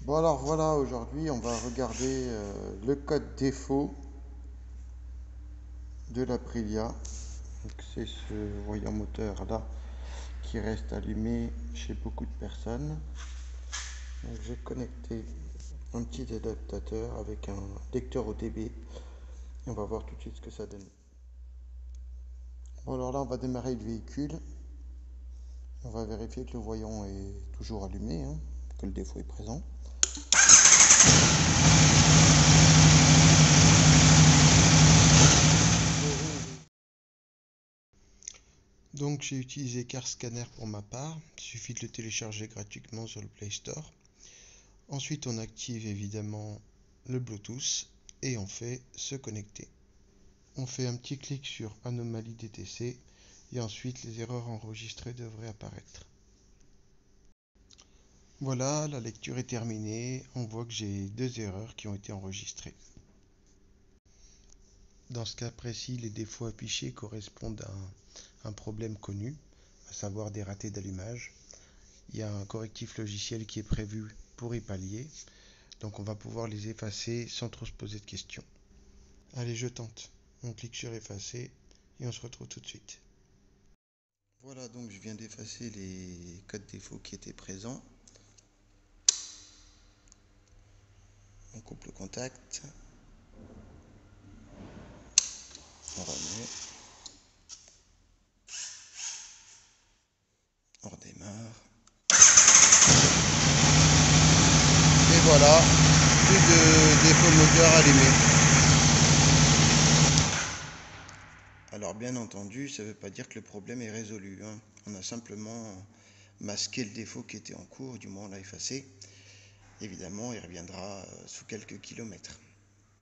Bon alors voilà, aujourd'hui on va regarder le code défaut de l'Aprilia. Donc c'est ce voyant moteur là qui reste allumé chez beaucoup de personnes. Donc, j'ai connecté un petit adaptateur avec un lecteur OTB et on va voir tout de suite ce que ça donne. Bon alors là on va démarrer le véhicule. On va vérifier que le voyant est toujours allumé, que le défaut est présent. Donc j'ai utilisé Car Scanner pour ma part, il suffit de le télécharger gratuitement sur le Play Store. Ensuite on active évidemment le Bluetooth et on fait se connecter. On fait un petit clic sur Anomalie DTC et ensuite les erreurs enregistrées devraient apparaître. Voilà, la lecture est terminée, on voit que j'ai 2 erreurs qui ont été enregistrées. Dans ce cas précis, les défauts affichés correspondent à un problème connu, à savoir des ratés d'allumage. Il y a un correctif logiciel qui est prévu pour y pallier, donc on va pouvoir les effacer sans trop se poser de questions. Allez, je tente. On clique sur effacer et on se retrouve tout de suite. Voilà, donc je viens d'effacer les codes défauts qui étaient présents. On coupe le contact. On remet. On redémarre. Et voilà, plus de défaut moteur allumé. Alors bien entendu, ça ne veut pas dire que le problème est résolu. On a simplement masqué le défaut qui était en cours, du moins on l'a effacé. Évidemment, il reviendra sous quelques kilomètres.